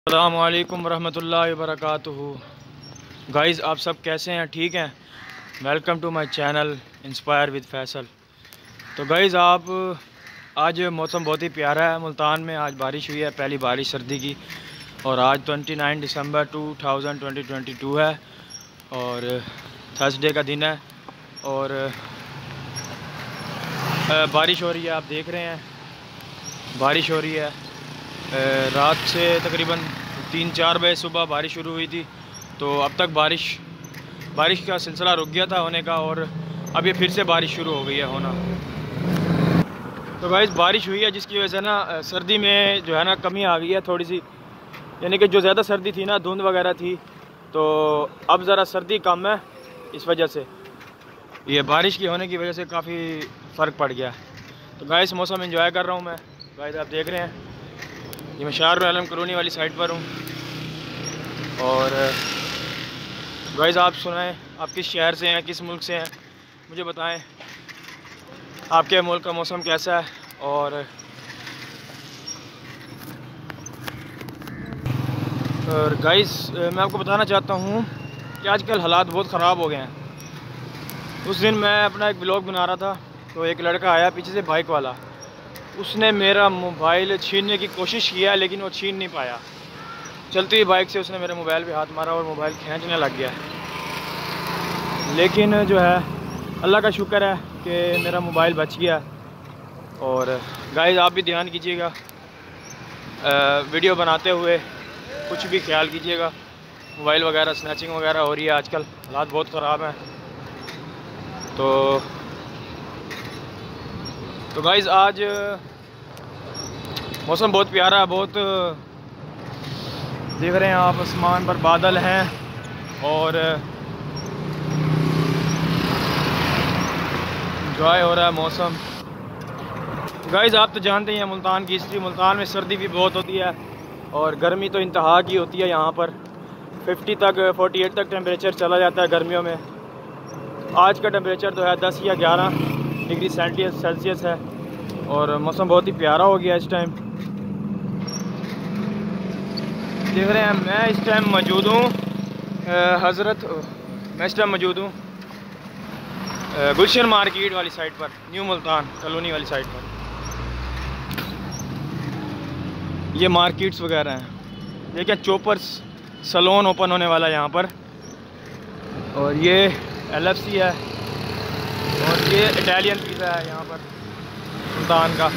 अस्सलामु अलैकुम रहमतुल्लाहि वबरकातुहू। गाइज़, आप सब कैसे हैं? ठीक हैं? Welcome to my channel inspire with Faisal. तो गाइज़, आज मौसम बहुत ही प्यारा है। मुल्तान में आज बारिश हुई है, पहली बारिश सर्दी की। और आज 29 दिसंबर 2022 है और थर्सडे का दिन है और बारिश हो रही है। आप देख रहे हैं बारिश हो रही है। रात से तकरीबन 3-4 बजे सुबह बारिश शुरू हुई थी, तो अब तक बारिश का सिलसिला रुक गया था होने का, और अब ये फिर से बारिश शुरू हो गई है होना। तो गाइस, बारिश हुई है जिसकी वजह से ना सर्दी में जो है ना कमी आ गई है थोड़ी सी। यानी कि जो ज़्यादा सर्दी थी ना, धुंध वगैरह थी, तो अब ज़रा सर्दी कम है। इस वजह से ये बारिश की होने की वजह से काफ़ी फ़र्क पड़ गया। तो गाइस, मौसम एंजॉय कर रहा हूँ मैं। गाइस, आप देख रहे हैं ये मैं शाहरुल आलम कॉलोनी वाली साइड पर हूँ। और गाइस, आप सुनाएं, आप किस शहर से हैं, किस मुल्क से हैं, मुझे बताएं आपके मुल्क का मौसम कैसा है। और गाइस, मैं आपको बताना चाहता हूँ कि आजकल हालात बहुत ख़राब हो गए हैं। उस दिन मैं अपना एक ब्लॉग बना रहा था, तो एक लड़का आया पीछे से बाइक वाला। उसने मेरा मोबाइल छीनने की कोशिश किया, लेकिन वो छीन नहीं पाया। चलती हुई बाइक से उसने मेरे मोबाइल पे हाथ मारा और मोबाइल खींचने लग गया। लेकिन जो है, अल्लाह का शुक्र है कि मेरा मोबाइल बच गया। और गाइस, आप भी ध्यान कीजिएगा, वीडियो बनाते हुए कुछ भी ख्याल कीजिएगा। मोबाइल वगैरह स्नैचिंग वगैरह हो रही है आजकल, हालात बहुत ख़राब हैं। तो गाइस, आज मौसम बहुत प्यारा है। बहुत देख रहे हैं आप, आसमान पर बादल हैं और एंजॉय हो रहा है मौसम। गाइस, आप तो जानते ही हैं मुल्तान की हिस्ट्री। मुल्तान में सर्दी भी बहुत होती है और गर्मी तो इंतहा की होती है। यहाँ पर 48 तक टेम्परेचर चला जाता है गर्मियों में। आज का टेम्परेचर तो है 10 या 11 डिग्री सेल्सियस है और मौसम बहुत ही प्यारा हो गया इस टाइम। देख रहे हैं, मैं इस टाइम मौजूद हूँ गुलशन मार्केट वाली साइड पर, न्यू मुल्तान कॉलोनी वाली साइड पर। ये मार्केट्स वगैरह हैं। ये क्या, चोपर्स सलोन ओपन होने वाला है यहाँ पर। और ये LFC है और ये इटालियन पिज़्ज़ा है यहाँ पर मुल्तान का।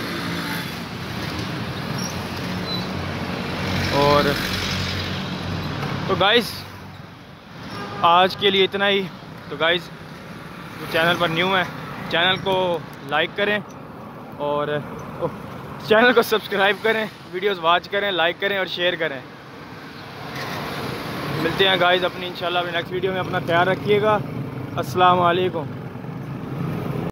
और तो गाइस, आज के लिए इतना ही। तो गाइस, जो चैनल पर न्यू है, चैनल को लाइक करें और चैनल को सब्सक्राइब करें, वीडियोस वॉच करें, लाइक करें और शेयर करें। मिलते हैं गाइस अपनी इंशाल्लाह नेक्स्ट वीडियो में। अपना ख्याल रखिएगा। अस्सलाम वालेकुम।